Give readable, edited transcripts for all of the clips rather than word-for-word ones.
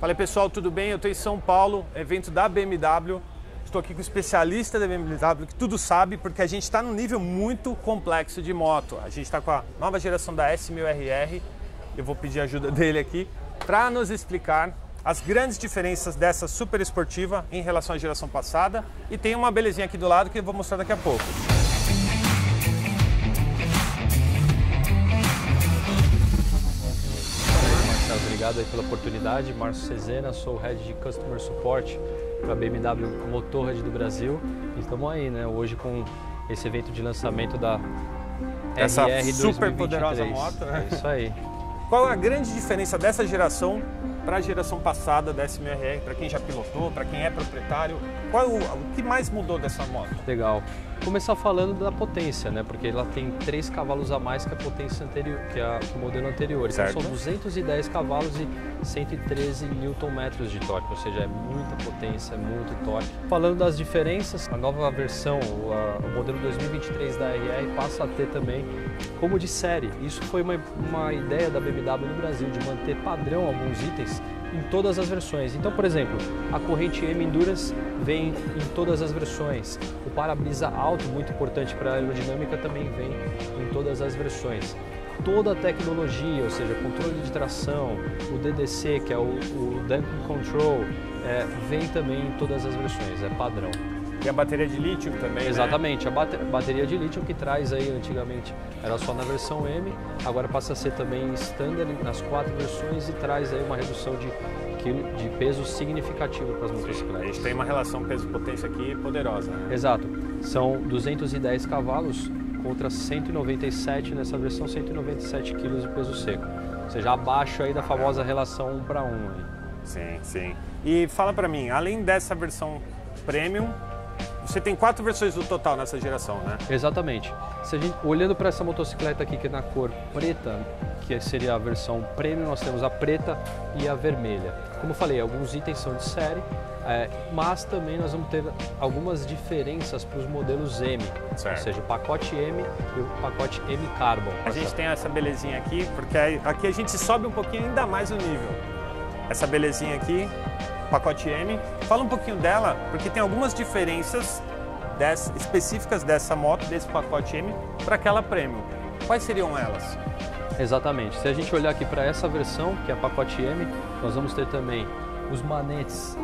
Fala pessoal, tudo bem? Eu estou em São Paulo, evento da BMW. Estou aqui com o especialista da BMW que tudo sabe, porque a gente está num nível muito complexo de moto. A gente está com a nova geração da S1000RR. Eu vou pedir a ajuda dele aqui para nos explicar as grandes diferenças dessa super esportiva em relação à geração passada. E tem uma belezinha aqui do lado que eu vou mostrar daqui a pouco. Obrigado aí pela oportunidade. Márcio Cezena, sou o Head de Customer Support para a BMW Motorrad do Brasil. E estamos aí, né? Hoje com esse evento de lançamento da essa RR super 2023. poderosa moto, né? É isso aí. Qual a grande diferença dessa geração para a geração passada da S1000RR, para quem já pilotou, para quem é proprietário? O que mais mudou dessa moto? Legal. Começar falando da potência, né? Porque ela tem 3 cavalos a mais que a potência anterior, que o modelo anterior. Então são 210 cavalos e 113 Nm de torque, ou seja, é muita potência, é muito torque. Falando das diferenças, a nova versão, o modelo 2023 da RR passa a ter também como de série. Isso foi uma ideia da BMW no Brasil, de manter padrão alguns itens em todas as versões. Então, por exemplo, a corrente M Endurance vem em todas as versões. O para-brisa alto, muito importante para a aerodinâmica, também vem em todas as versões. Toda a tecnologia, ou seja, controle de tração, o DDC, que é o Damping Control, vem também em todas as versões, é padrão. E a bateria de lítio também, exatamente, né? A bateria de lítio que traz aí, antigamente era só na versão M, agora passa a ser também standard nas 4 versões e traz aí uma redução de peso significativo para as motocicletas. A gente tem uma relação peso-potência aqui poderosa, né? Exato, são 210 cavalos contra 197 nessa versão, 197 kg de peso seco, ou seja, abaixo aí da famosa relação 1 para 1 aí. Sim, sim. E fala para mim, além dessa versão Premium, você tem 4 versões do total nessa geração, né? Exatamente. Olhando para essa motocicleta aqui, que é na cor preta, que seria a versão Premium, nós temos a preta e a vermelha. Como eu falei, alguns itens são de série, mas também nós vamos ter algumas diferenças para os modelos M, certo. Ou seja, o pacote M e o pacote M Carbon. A gente tem essa belezinha aqui, porque aqui a gente sobe um pouquinho ainda mais o nível. Essa belezinha aqui, pacote M. Fala um pouquinho dela, porque tem algumas diferenças específicas dessa moto, desse pacote M, para aquela Premium. Quais seriam elas? Exatamente. Se a gente olhar aqui para essa versão, que é a pacote M, nós vamos ter também os manetes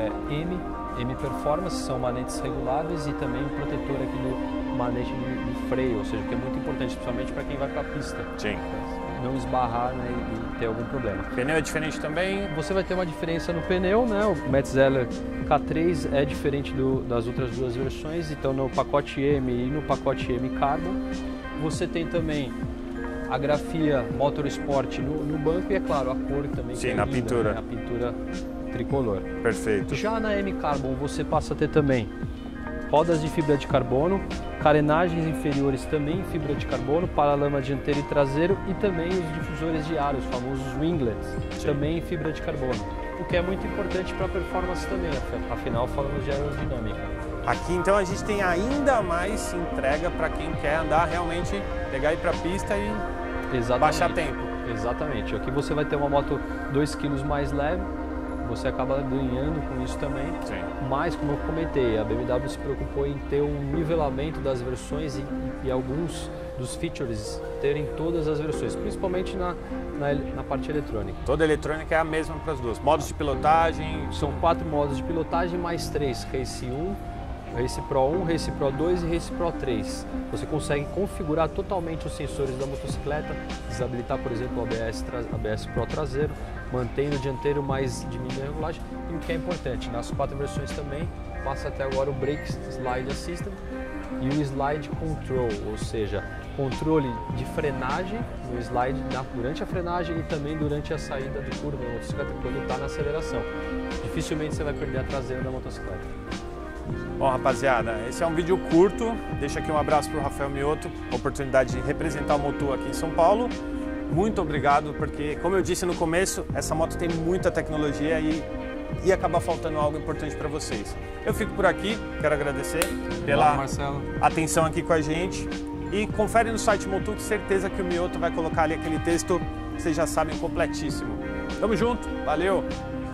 M Performance, são manetes reguláveis, e também o protetor aqui do manete de freio, ou seja, que é muito importante, principalmente para quem vai para a pista. Sim. Não esbarrar, né, e ter algum problema. O pneu é diferente também? Você vai ter uma diferença no pneu, né? O Metzeler K3 é diferente das outras duas versões, então no pacote M e no pacote M Carbon. Você tem também a grafia Motorsport no banco e, é claro, a cor também. Sim, que é na linda, pintura. Né? A pintura tricolor. Perfeito. Já na M Carbon você passa a ter também rodas de fibra de carbono, carenagens inferiores também em fibra de carbono, paralama dianteiro e traseiro, e também os difusores de ar, os famosos winglets, também em fibra de carbono, o que é muito importante para a performance também, afinal falamos de aerodinâmica. Aqui então a gente tem ainda mais entrega para quem quer andar realmente, pegar e ir para a pista e baixar tempo. Exatamente, aqui você vai ter uma moto 2 kg mais leve, você acaba ganhando com isso também. Sim. Mas, como eu comentei, a BMW se preocupou em ter um nivelamento das versões e alguns dos features terem todas as versões, principalmente na parte eletrônica. Toda a eletrônica é a mesma para as duas. Modos de pilotagem? São 4 modos de pilotagem, mais 3, Race 1, Race Pro 1, Race Pro 2 e Race Pro 3. Você consegue configurar totalmente os sensores da motocicleta, desabilitar, por exemplo, o ABS Pro traseiro, mantendo o dianteiro mais diminuindo a regulagem. E o que é importante, nas 4 versões também, passa até agora o Brake Slide Assistant e o Slide Control, ou seja, controle de frenagem no slide durante a frenagem e também durante a saída de curva da motocicleta quando está na aceleração. Dificilmente você vai perder a traseira da motocicleta. Bom, rapaziada, esse é um vídeo curto. Deixo aqui um abraço para o Rafael Mioto, oportunidade de representar o Motu aqui em São Paulo. Muito obrigado, porque, como eu disse no começo, essa moto tem muita tecnologia e acaba faltando algo importante para vocês. Eu fico por aqui, quero agradecer pela atenção aqui com a gente. E confere no site Motu, que certeza que o Mioto vai colocar ali aquele texto que vocês já sabem completíssimo. Tamo junto, valeu!